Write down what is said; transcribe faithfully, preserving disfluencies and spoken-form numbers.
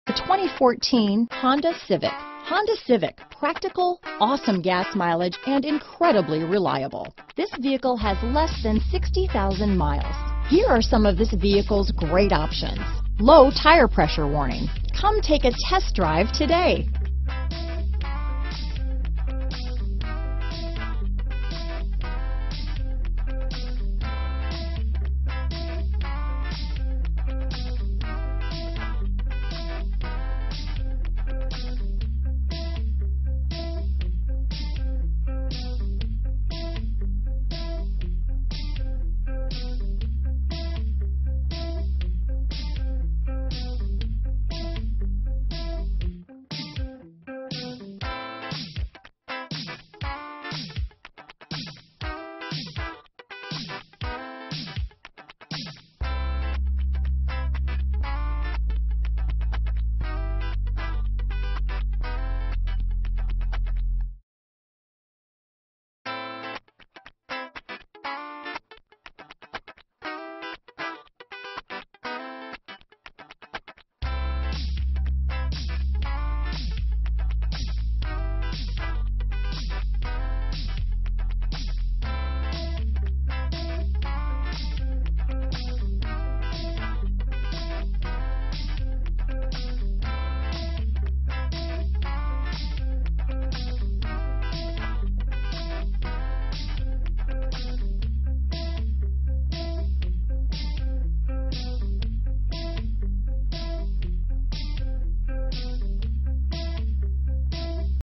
The twenty fourteen Honda Civic. Honda Civic, practical, awesome gas mileage, and incredibly reliable. This vehicle has less than sixty thousand miles. Here are some of this vehicle's great options. Low tire pressure warning. Come take a test drive today.